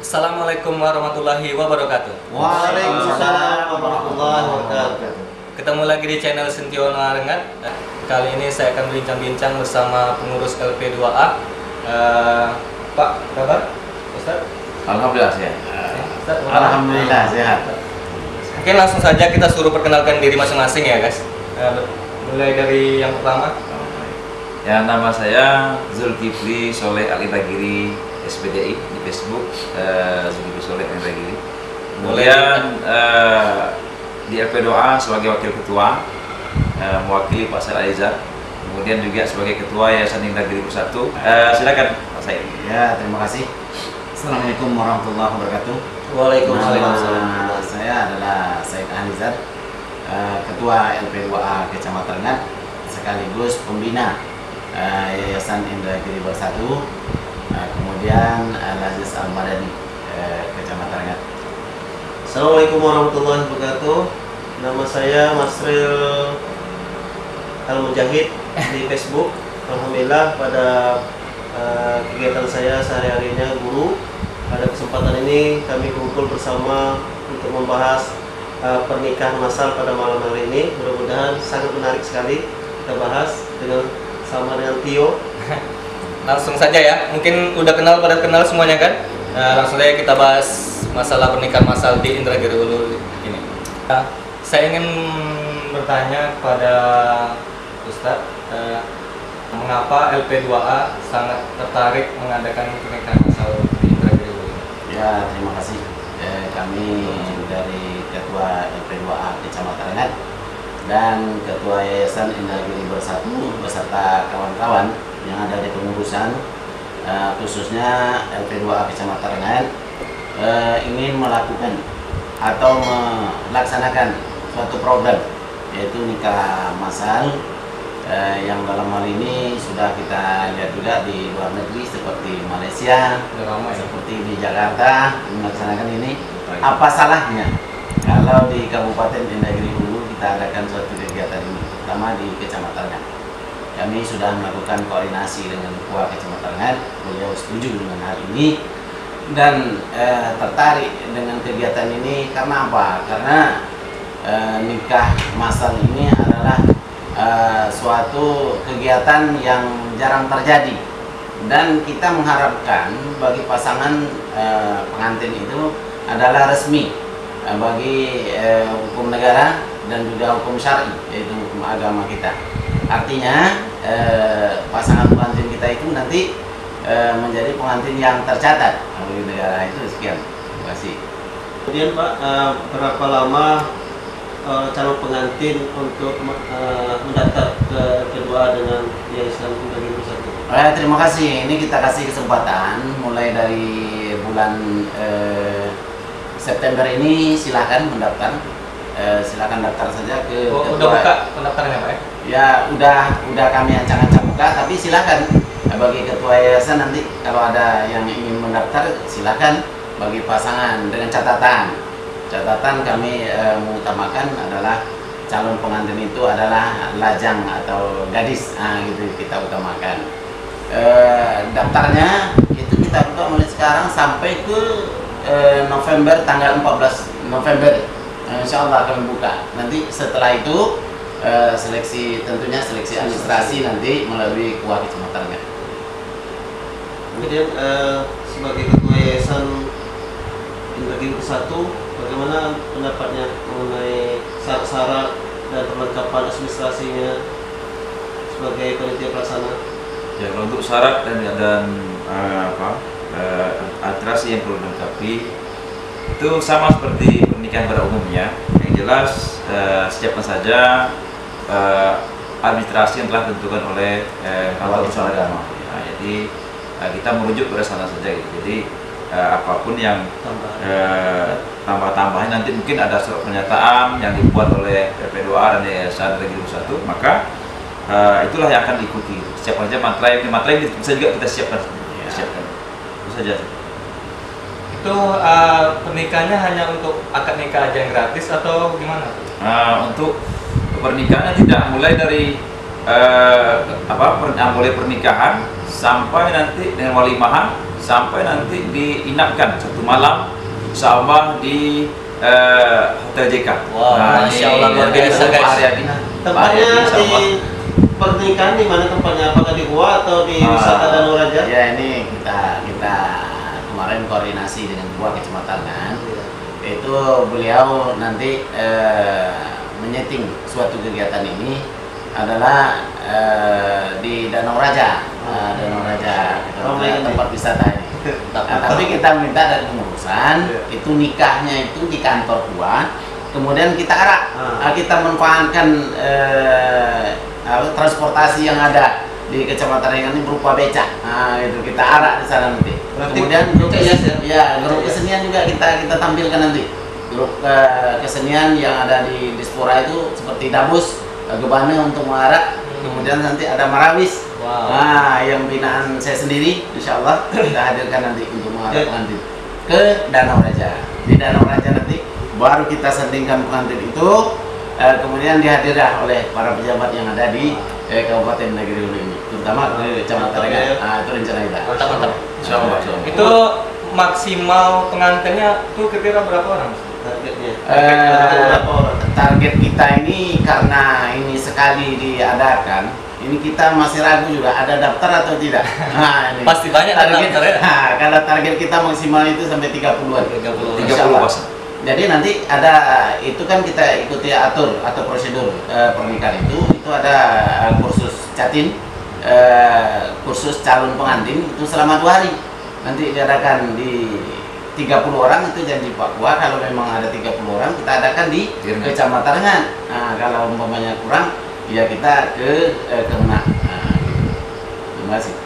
Assalamualaikum warahmatullahi wabarakatuh. Waalaikumsalam warahmatullahi wabarakatuh. Ketemu lagi di channel Sentiono Arengat. Kali ini saya akan bincang-bincang bersama pengurus LP2A. Pak, kabar? Ustaz? Alhamdulillah sehat. Ustaz, Alhamdulillah sehat. Oke, langsung saja kita suruh perkenalkan diri masing-masing ya guys. Mulai dari yang pertama. Ya, nama saya Zulkifli Soleh Al-Indagiri, SPDI di Facebook, Zulkifli Soleh Al-Indagiri. Kemudian di LP2A sebagai wakil ketua, mewakili Pak Said Alizar. Kemudian juga sebagai ketua Yayasan Indagiri Bersatu. Silakan Pak Said. Ya, terima kasih. Assalamualaikum warahmatullahi wabarakatuh. Waalaikumsalam. Nama saya adalah Said Alizar, ketua LP2A Kecamatan Rengat, sekaligus pembina Yayasan Indagiri Bersatu. Kemudian Al-Aziz Al-Madani, Kecamatan Rengat. Assalamualaikum warahmatullahi wabarakatuh. Nama saya Masril Al-Mujahid di Facebook. Alhamdulillah pada kegiatan saya sehari-harinya guru. Pada kesempatan ini kami kumpul bersama untuk membahas pernikahan massal pada malam hari ini. Mudah-mudahan sangat menarik sekali kita bahas sama dengan Tio. Langsung saja ya, mungkin udah pada kenal semuanya kan? Langsung saja kita bahas masalah pernikahan massal di Indragiri Hulu ini. Saya ingin bertanya kepada Ustadz, mengapa LP2A sangat tertarik mengadakan pernikahan massal di Indragiri Hulu? Ya, terima kasih. Kami dari Ketua LP2A Kecamatan Rengat dan Ketua Yayasan Indagiri Bersatu beserta kawan-kawan yang ada di pengurusan, khususnya LP2A Kecamatan Rengat, ingin melakukan atau melaksanakan suatu program, yaitu nikah massal, yang dalam hal ini sudah kita lihat juga di luar negeri seperti Malaysia, seperti di Jakarta melaksanakan ini. Apa salahnya kalau di Kabupaten Indagiri Hulu kita adakan suatu kegiatan ini, terutama di Kecamatan Rengat? Kami sudah melakukan koordinasi dengan Ketua Kecamatan Rengat, beliau setuju dengan hal ini dan tertarik dengan kegiatan ini. Karena apa? Karena nikah massal ini adalah suatu kegiatan yang jarang terjadi, dan kita mengharapkan bagi pasangan pengantin itu adalah resmi bagi hukum negara dan juga hukum syar'i, yaitu hukum agama kita. Artinya pasangan pengantin kita itu nanti menjadi pengantin yang tercatat bagi negara itu. Sekian, terima kasih. Kemudian Pak, berapa lama calon pengantin untuk mendaftar ke kedua dengan Yayasan Indagiri Bersatu? Terima kasih. Ini kita kasih kesempatan mulai dari bulan September ini, silahkan mendaftar. Silakan daftar saja ke udah buka pendaftarannya Pak ya? Ya, udah kami ancang-ancang buka, tapi silakan bagi ketua yayasan nanti kalau ada yang ingin mendaftar silakan. Bagi pasangan dengan catatan kami mengutamakan adalah calon pengantin itu adalah lajang atau gadis, gitu kita utamakan. Daftarnya itu kita buka mulai sekarang sampai ke November, tanggal 14 November. Insya Allah akan buka. Nanti setelah itu tentunya seleksi administrasi nanti melalui Ketua Kecamatan. Kemudian sebagai ketua Yayasan Indagiri Bersatu, bagaimana pendapatnya mengenai syarat-syarat dan perlengkapan administrasinya sebagai panitia pelaksana? Ya, kalau untuk syarat dan administrasi yang perlu dilengkapi itu sama seperti pernikahan pada umumnya. Yang jelas siapkan saja administrasi yang telah ditentukan oleh kantor usaha agama. Jadi kita merujuk pada sana saja gitu. Jadi apapun yang tambah-tambahan nanti mungkin ada surat pernyataan yang dibuat oleh LP2A dan Yayasan Indagiri Bersatu, maka itulah yang akan diikuti. Siapkan saja materai bisa juga kita siapkan. Itu saja. Itu pernikahannya hanya untuk akad nikah aja yang gratis atau gimana? Untuk pernikahannya tidak, mulai dari mulai pernikahan sampai nanti dengan walimahan sampai nanti diinapkan 1 malam insya Allah di Hotel JK. Wah, Masya Allah, luar biasa, guys. Tempatnya di pernikahan di mana tempatnya? Apakah di gua atau di wisata Danau Raja? Ya, ini kita kemarin koordinasi dengan gua kecamatan kan. Itu beliau nanti menyeting suatu kegiatan ini adalah di Danau Raja. Danau Raja tempat wisata ini. Tapi kita minta dari pengurusan itu nikahnya itu di kantor gua, kemudian kita arak, kita manfaatkan transportasi yang ada di Kecamatan Rengan ini berupa becak. Itu kita arak di sana nanti. Kemudian grup kesenian juga kita tampilkan nanti. Grup kesenian yang ada di Dispora itu seperti Dabus, Gebana untuk mengarak. Kemudian nanti ada Marawis. Yang binaan saya sendiri, insya Allah kita hadirkan nanti untuk mengarah pengantin ke Danau Raja. Di Danau Raja nanti baru kita sandingkan pengantin itu, kemudian dihadirkan oleh para pejabat yang ada di Kabupaten Negeri Hulu ini, terutama ke Kecamatan Rengan. Itu rencana kita. Mantap. Insya Allah. Itu maksimal pengantinnya tuh kira-kira berapa orang? Targetnya? Target kita ini karena ini sekali diadakan. Ini kita masih ragu juga ada daftar atau tidak. Ini. Pasti banyak target. daftar ya. Kalau target kita maksimal itu sampai 30-an. 30. Jadi nanti ada itu kan kita ikuti atur atau prosedur pernikahan itu ada kursus catin, kursus calon pengantin itu selama 2 hari. Nanti diadakan di 30 orang itu janji Pak Gua, kalau memang ada 30 orang kita adakan di Kecamatan Rengan. Kalau umpamanya kurang ya kita ke Kemenak. Terima kasih.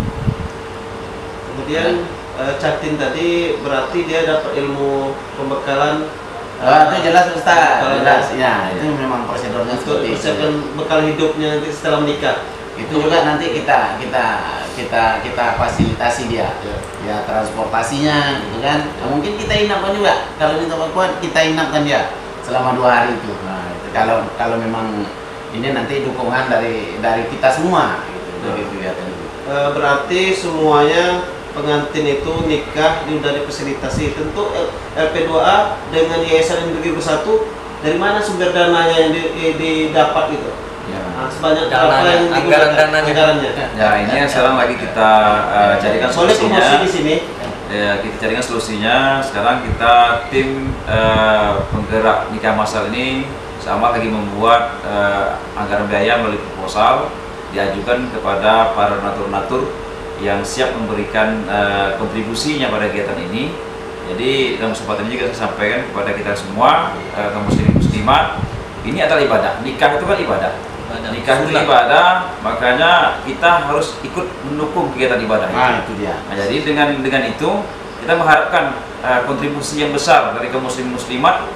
Kemudian Catin tadi berarti dia dapat ilmu pembekalan. Itu jelas Ustaz. Jelas ya, itu memang prosedurnya Untuk seperti itu. persiapan bekal hidupnya nanti setelah menikah. Itu juga nanti kita fasilitasi dia. Ya transportasinya gitu kan. Mungkin kita inapkan juga. Kalau minta kuat kita inapkan dia selama 2 hari itu. Itu kalau memang ini nanti dukungan dari kita semua gitu, dari kegiatan itu. Berarti semuanya pengantin itu nikah udah difasilitasi. Tentu LP2A dengan Yayasan Negeri Bersatu, dari mana sumber dananya yang didapat gitu? Sebanyak berapa yang anggarannya? Ya, ini yang sekarang lagi kita carikan Soalnya solusinya. promosi di sini. Ya, kita carikan solusinya. Sekarang kita tim penggerak nikah masal ini sama lagi membuat anggaran biaya melalui proposal diajukan kepada para donatur-donatur yang siap memberikan kontribusinya pada kegiatan ini. Jadi dalam kesempatan ini saya sampaikan kepada kita semua kaum muslimin muslimat, ini adalah ibadah. Nikah itu kan ibadah. Nikah itu ibadah, makanya kita harus ikut mendukung kegiatan ibadah Itu dia. Nah, jadi dengan itu kita mengharapkan kontribusi yang besar dari kaum muslimin muslimat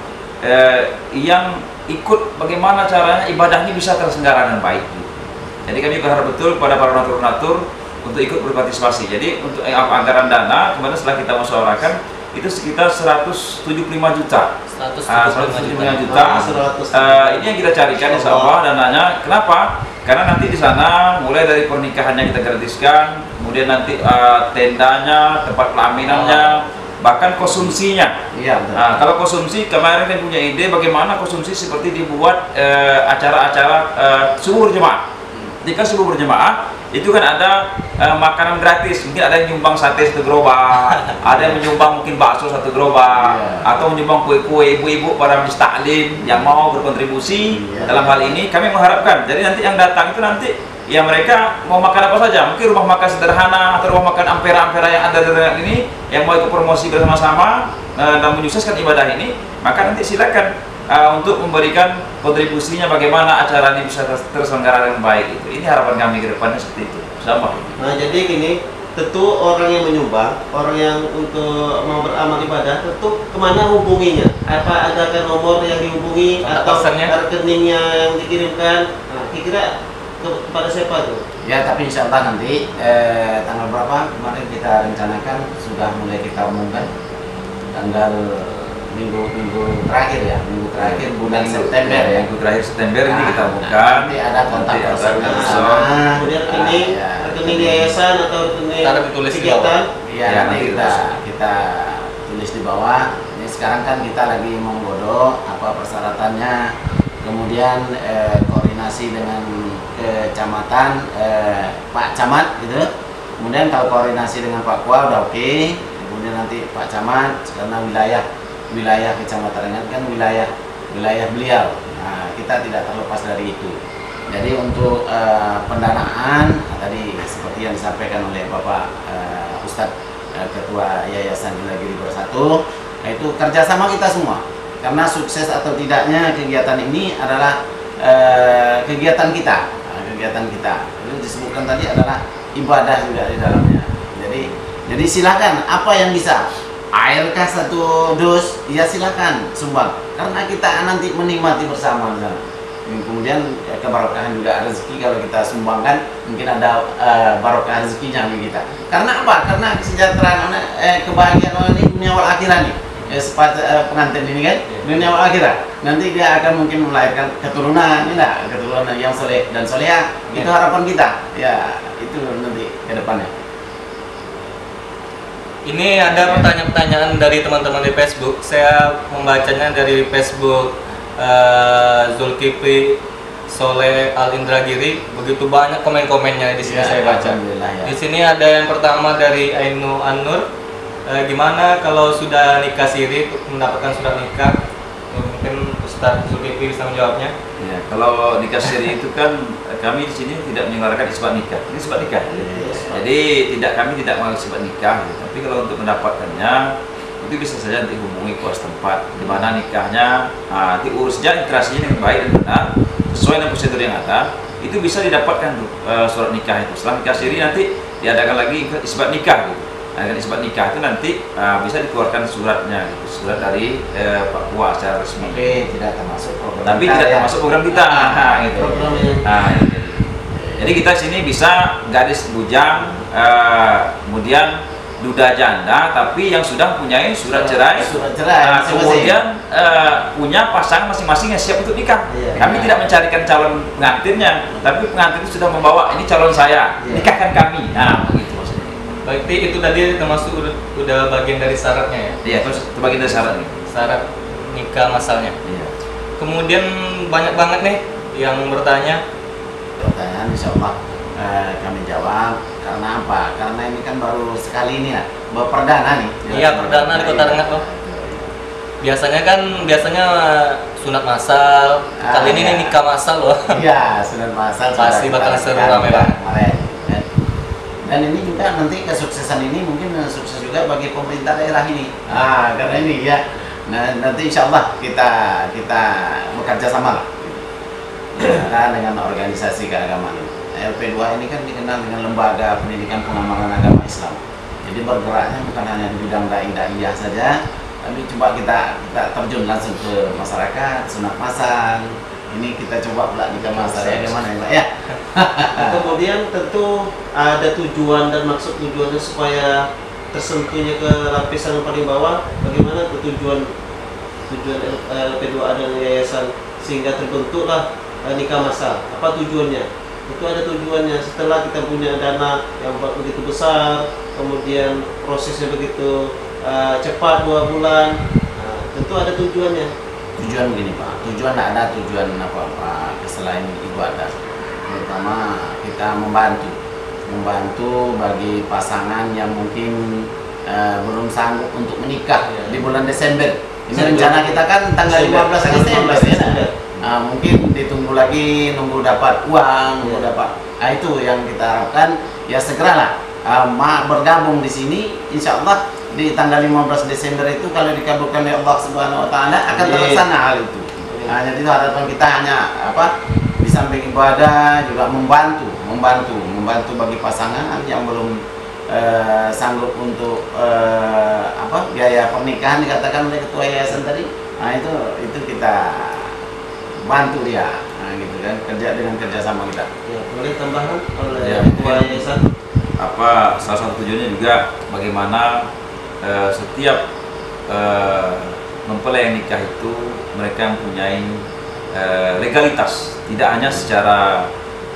yang ikut bagaimana caranya ibadah ini bisa terselenggara dengan baik. Jadi kami berharap betul pada para donatur-donatur untuk ikut berpartisipasi. Jadi untuk anggaran dana kemarin setelah kita musyawarahkan itu sekitar 175 juta. 175 juta. Ini yang kita carikan insya Allah dananya. Kenapa? Karena nanti di sana mulai dari pernikahannya kita gratiskan, kemudian nanti tendanya, tempat pelaminannya, bahkan konsumsinya. Kalau konsumsi kemarin kan punya ide bagaimana konsumsi seperti dibuat acara-acara subuh berjemaah. Jika subuh berjemaah itu kan ada makanan gratis, mungkin ada yang nyumbang sate 1 gerobak, ada yang menyumbang mungkin bakso 1 gerobak, atau menyumbang kue-kue ibu-ibu para majlis taklim yang mau berkontribusi. Dalam hal ini kami mengharapkan, jadi nanti yang datang itu nanti ya mereka mau makan apa saja, mungkin rumah makan sederhana atau rumah makan ampera-ampera yang ada di ini yang mau ikut promosi bersama-sama dan menyukseskan ibadah ini, maka nanti silakan untuk memberikan kontribusinya bagaimana acara ini bisa terselenggara dengan baik. Ini harapan kami ke depannya seperti itu. Sama. Nah, jadi gini, tentu orang yang menyumbang, orang yang untuk mau beramal ibadah, tentu kemana hubunginya? Apa ada nomor yang dihubungi atau rekeningnya yang dikirimkan? Kira-kira kepada siapa tuh? Ya, tapi insya Allah nanti tanggal berapa kemarin kita rencanakan sudah mulai kita umumkan tanggal minggu terakhir ya, minggu terakhir bulan September ya. Minggu terakhir September ini kita buka. Nanti ada kontak bersama. Kemudian rekening yayasan atau rekening kegiatan Ya, nanti kita tulis di bawah. Ini sekarang kan kita lagi menggodok apa persyaratannya, kemudian koordinasi dengan kecamatan, Pak Camat gitu. Kemudian kalau koordinasi dengan Pak Kua udah oke. Kemudian nanti Pak Camat, karena wilayah kecamatan Rengat kan wilayah beliau. Nah, kita tidak terlepas dari itu. Jadi untuk pendanaan tadi seperti yang disampaikan oleh Bapak Ustadz Ketua Yayasan Indra-Giri Bersatu, nah itu kerjasama kita semua. Karena sukses atau tidaknya kegiatan ini adalah kegiatan kita. Itu disebutkan tadi adalah ibadah juga di dalamnya. Jadi silakan apa yang bisa. Airkah 1 dus? Ya silakan sumbang. Karena kita nanti menikmati bersama di sana. Kemudian keberkahan juga rezeki kalau kita sumbangkan, mungkin ada barokah rezekinya bagi kita. Karena apa? Karena kesejahteraan kebahagiaan orang ini dunia wal akhirat nih. Pengantin ini kan dunia wal akhirat. Nanti dia akan mungkin melahirkan keturunan, keturunan yang soleh dan soleha. Itu harapan kita. Ya, itu nanti ke depannya. Ini ada pertanyaan-pertanyaan dari teman-teman di Facebook. Saya membacanya dari Facebook Zulkifli Soleh Al Indragiri. Begitu banyak komen-komennya di sini saya baca. Ya. Di sini ada yang pertama dari Ainu An-Nur. Gimana kalau sudah nikah siri mendapatkan surat nikah? Mungkin Ustadz Zulkifli bisa menjawabnya. Ya, kalau nikah siri itu kan kami di sini tidak menyelenggarakan isbat nikah. Ini isbat nikah. Jadi kami tidak mengalami isbat nikah. Tapi kalau untuk mendapatkannya itu bisa saja nanti hubungi kuasa tempat di mana nikahnya, nanti urusnya integrasinya dengan baik dan benar sesuai dengan prosedur yang ada. Itu bisa didapatkan tuh surat nikah itu. Setelah nikah siri nanti diadakan lagi isbat nikah. Gitu. Dengan isbat nikah itu nanti bisa dikeluarkan suratnya, gitu. Surat dari Pak Kua secara resmi. Oke, tidak termasuk program. Tapi kita, tidak ya. termasuk program kita. Gitu. Jadi kita sini bisa gadis bujang, kemudian duda janda, tapi yang sudah mempunyai surat cerai. Kemudian punya pasangan masing-masing yang siap untuk nikah. Kami tidak mencarikan calon pengantinnya, tapi pengantin itu sudah membawa ini calon saya, nikahkan kami. Nah, begitu maksudnya. Berarti itu tadi termasuk udah bagian dari syaratnya ya? Iya, terus itu bagian dari syaratnya. Syarat nikah masalnya. Iya. Kemudian banyak banget nih yang bertanya. Pertanyaan insya Allah kami jawab. Karena apa? Karena ini kan baru sekali ini ya, baru perdana nih. Iya, perdana di Kota Rengat loh. Biasanya sunat massal. Kali ini nih nikah massal loh. Iya, sunat massal. Pasti bakal seru rame banget. Dan ini juga nanti kesuksesan ini mungkin sukses juga bagi pemerintah daerah ini. Karena ini ya. Nah, nanti insya Allah kita bekerja sama lah. Dengan organisasi keagamaan. LP2 ini kan dikenal dengan lembaga pendidikan pengamalan agama Islam. Jadi bergeraknya bukan hanya di bidang da'i-da'iyah saja, tapi coba kita terjun langsung ke masyarakat, sunat massal. Ini kita coba pula nikah massal ya, gimana ya Pak ya? Kemudian tentu ada tujuan dan maksud tujuannya supaya tersentuhnya ke lapisan yang paling bawah. Bagaimana tujuan LP2A dan yayasan sehingga terbentuklah nikah massal. Apa tujuannya? Itu ada tujuannya. Setelah kita punya dana yang begitu besar, kemudian prosesnya begitu cepat 2 bulan, tentu ada tujuannya. Tujuan begini Pak, tujuan tidak ada tujuan apa-apa selain ibadah. Pertama kita membantu bagi pasangan yang mungkin belum sanggup untuk menikah di bulan Desember. Ini rencana kita kan tanggal 15 Desember ya. Mungkin ditunggu lagi, nunggu dapat uang, nunggu dapat. Itu yang kita harapkan ya segeralah bergabung di sini. Insya Allah di tanggal 15 Desember itu kalau dikabulkan oleh Allah Subhanahu Wa Taala akan terlaksana hal itu. Jadi itu harapan kita hanya di samping ibadah juga membantu bagi pasangan yang belum sanggup untuk biaya pernikahan dikatakan oleh ketua yayasan tadi. Itu kita bantu dia, gitu kan, dengan kerjasama kita. Ya, boleh tambahan oleh ketua yayasan? Salah satu tujuannya juga bagaimana setiap mempelai yang nikah itu mereka mempunyai legalitas, tidak hanya secara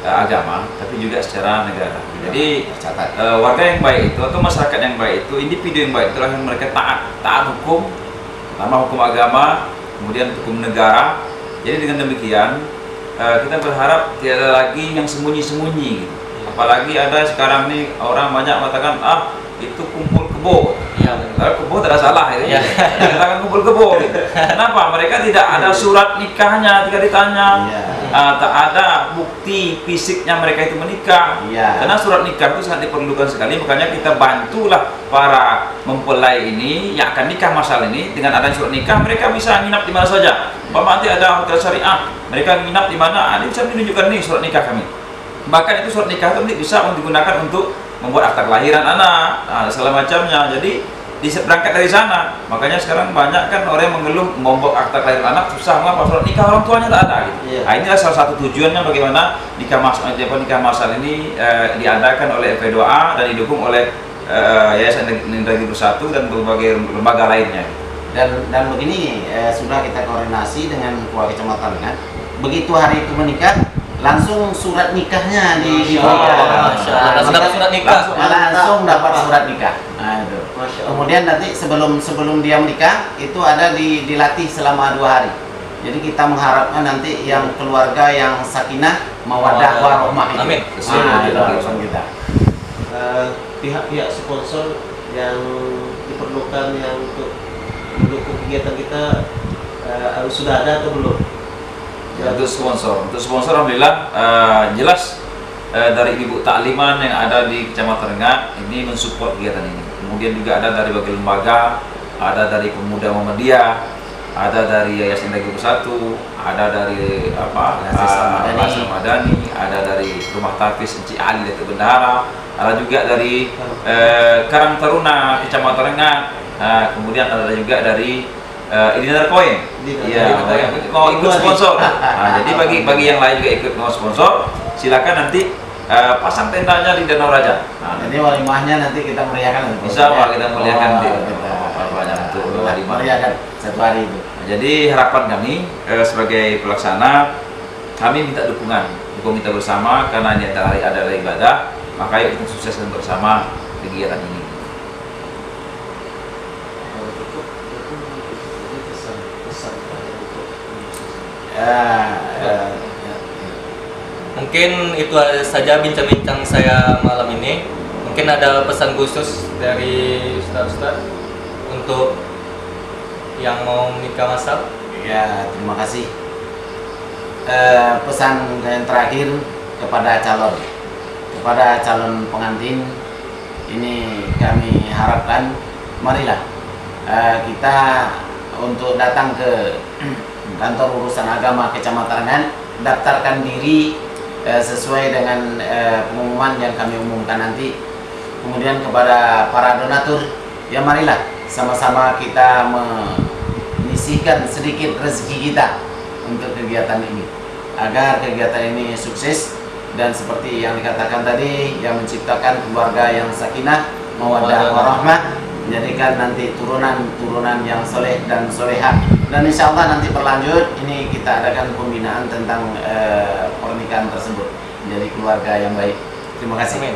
agama, tapi juga secara negara. Jadi Catat. warga yang baik itu atau masyarakat yang baik itu, individu yang baik itulah yang mereka taat hukum, pertama hukum agama, kemudian hukum negara. Jadi dengan demikian kita berharap tidak ada lagi yang sembunyi-sembunyi. Apalagi ada sekarang nih orang banyak mengatakan itu kumpul kebo. Iya. Kebo tidak salah itu. Katakan kumpul kebo. Gitu. Kenapa? Mereka tidak ada surat nikahnya. Jika ditanya, tak ada bukti fisiknya mereka itu menikah. Karena surat nikah itu sangat diperlukan sekali. Makanya kita bantulah para mempelai ini yang akan nikah masal ini dengan adanya surat nikah. Mereka bisa nginap di mana saja. Nanti ada hotel syariah, mereka nginap di mana? Ini bisa menunjukkan nih surat nikah kami. Bahkan itu surat nikah itu bisa digunakan untuk membuat akta kelahiran anak, segala macamnya. Jadi berangkat dari sana. Makanya sekarang banyak kan orang yang mengeluh membuat akta kelahiran anak susah, mengapa surat nikah orang tuanya tak ada gitu. Inilah salah satu tujuannya bagaimana nikah masal ini diadakan oleh FP2A dan didukung oleh Yayasan Indragiri Bersatu dan berbagai lembaga lainnya. Dan begini, sudah kita koordinasi dengan Ketua Kecamatan kan. Begitu hari itu menikah, langsung surat nikahnya Langsung dapat surat nikah. Langsung dapat surat nikah. Nah, itu. Kemudian nanti sebelum dia menikah itu ada dilatih selama 2 hari. Jadi kita mengharapkan nanti yang keluarga yang sakinah, mawaddah, warahmah itu. Amin. Itu harapan kita. Pihak-pihak sponsor yang diperlukan yang untuk mendukung kegiatan kita sudah ada atau belum? Untuk sponsor alhamdulillah jelas dari Ibu Takliman yang ada di Kecamatan Rengat ini mensupport kegiatan ini. Kemudian juga ada dari berbagai lembaga, ada dari Pemuda Muhammadiyah, ada dari Yayasan Indragiri Bersatu, ada dari Yayasan Madani, ada dari Rumah Tafis Encik Ali Datuk Bendahara, ada juga dari Karang Taruna Kecamatan Rengat, kemudian ada juga dari Idina Koin, mau ikut sponsor. Jadi bagi yang lain juga ikut mau sponsor, silakan nanti pasang tendanya di Danau Raja. Jadi walimahnya nanti kita meriahkan. Bisa kita meriahkan untuk meriahkan 1 hari itu. Jadi harapan kami sebagai pelaksana, kami minta dukung kita bersama karena ini adalah ibadah, maka yuk kita sukseskan bersama kegiatan ini. Mungkin itu saja bincang-bincang saya malam ini. Mungkin ada pesan khusus dari Ustaz untuk yang mau menikah masal. Ya, terima kasih. Pesan yang terakhir kepada calon pengantin ini kami harapkan, marilah kita untuk datang ke kantor urusan agama Kecamatan Rengat, daftarkan diri sesuai dengan pengumuman yang kami umumkan nanti. Kemudian kepada para donatur, ya marilah sama-sama kita menyisihkan sedikit rezeki kita untuk kegiatan ini, agar kegiatan ini sukses dan seperti yang dikatakan tadi, yang menciptakan keluarga yang sakinah, mawaddah, warahmah, menjadikan nanti turunan yang soleh dan solehah. Dan insya Allah nanti berlanjut, ini kita adakan pembinaan tentang pernikahan tersebut menjadi keluarga yang baik. Terima kasih. Amin.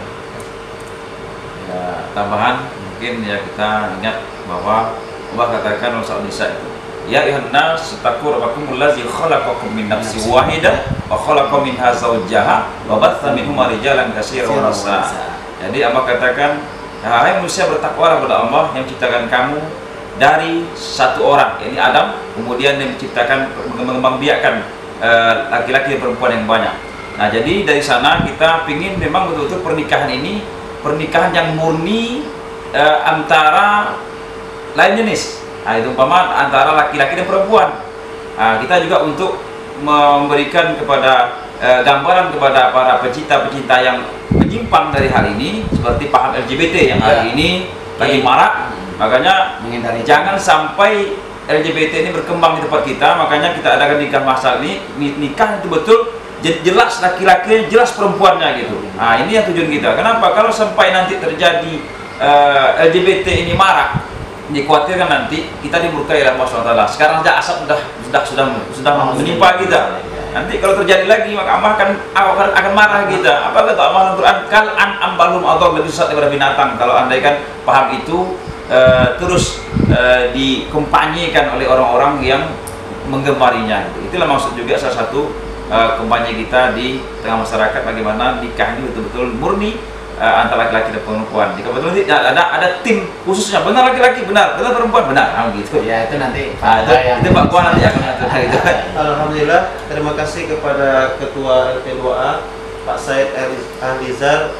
Ya, tambahan mungkin ya kita ingat bahwa Allah katakan dalam surah Nisa itu, ya ayuhan nas taqu rabbakum allazi khalaqakum min nafsin wahidah wa khalaqa minha zawjaha wa batha minhuma rijalan katsiran wa nisaa. Jadi Allah katakan, hai manusia, bertakwalah kepada Allah yang menciptakan kamu dari satu orang, yakni Adam, kemudian yang menciptakan, mengembangbiakkan laki-laki dan perempuan yang banyak. Nah, jadi dari sana kita ingin memang betul-betul pernikahan ini pernikahan yang murni antara lain jenis. Nah, itu umpama antara laki-laki dan perempuan. Nah, kita juga untuk memberikan kepada gambaran kepada para pecinta-pecinta yang menyimpang dari hal ini, seperti paham LGBT yang hari ini lagi marak. Makanya jangan sampai LGBT ini berkembang di tempat kita. Makanya kita adakan nikah masal ini, nikah itu betul jelas laki-laki, jelas perempuannya gitu. Nah, ini yang tujuan kita. Kenapa? Kalau sampai nanti terjadi LGBT ini marak, dikhawatirkan nanti kita dimurkai oleh Allah SWT. Sekarang aja asap sudah menimpa kita. Nanti kalau terjadi lagi maka Allah akan marah kita. Apa kata Allah Al-Quran? Kal an'am balhum atau lebih sesat daripada binatang. Kalau andaikan paham itu terus dikampanyekan oleh orang-orang yang menggemarinya. Itulah maksud juga salah satu kampanye kita di tengah masyarakat, bagaimana nikah ini betul-betul murni antara laki-laki dan perempuan. Jika betul ada tim khususnya, benar laki-laki, benar perempuan, benar, gitu. Ya itu nanti itu Pak Kuan nanti akan mengatur gitu. Alhamdulillah, terima kasih kepada Ketua LP2A Pak Said Alizar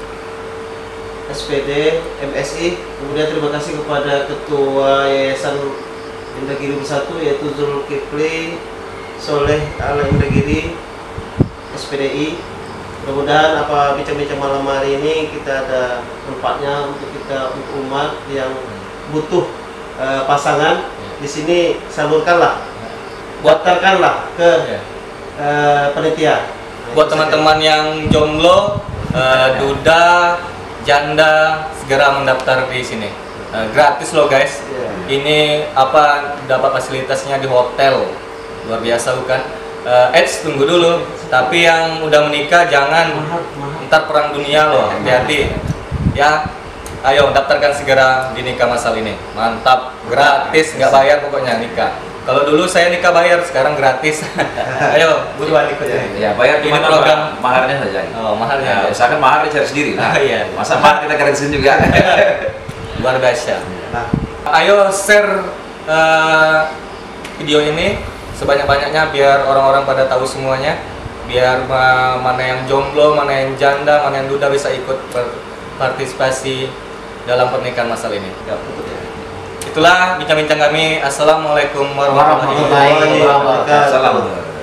SPD MSI. Kemudian terima kasih kepada Ketua Yayasan Indragiri Bersatu yaitu Zulkifli Soleh Al Indragiri SPDI. Mudah-mudahan apa bincang-bincang malam hari ini kita ada manfaatnya untuk umat yang butuh pasangan. Di sini salurkanlah, daftarkanlah ke panitia. Buat teman-teman yang jomblo, duda, janda, segera mendaftar di sini. Gratis loh guys. Ini apa, dapat fasilitasnya di hotel, luar biasa bukan? Tunggu dulu. Tapi yang udah menikah jangan ntar perang dunia loh, hati-hati ya. Ayo daftarkan segera di nikah masal ini. Mantap, gratis, nggak bayar pokoknya nikah. Kalau dulu saya nikah bayar, sekarang gratis. Ayo buruan ikut ini. Ya bayar Ini cuma program maharnya saja. Oh, maharnya. Ya, usahakan mahar dicari sendiri. Nah, Iya. masa mahar kita gratisin juga. Luar biasa. Nah, Ayo share video ini sebanyak-banyaknya biar orang-orang pada tahu semuanya, biar mana yang jomblo, mana yang janda, mana yang duda bisa ikut berpartisipasi dalam pernikahan masal ini. Itulah bincang-bincang kami. Assalamualaikum warahmatullahi wabarakatuh. Warahmatullahi wabarakatuh. Salam.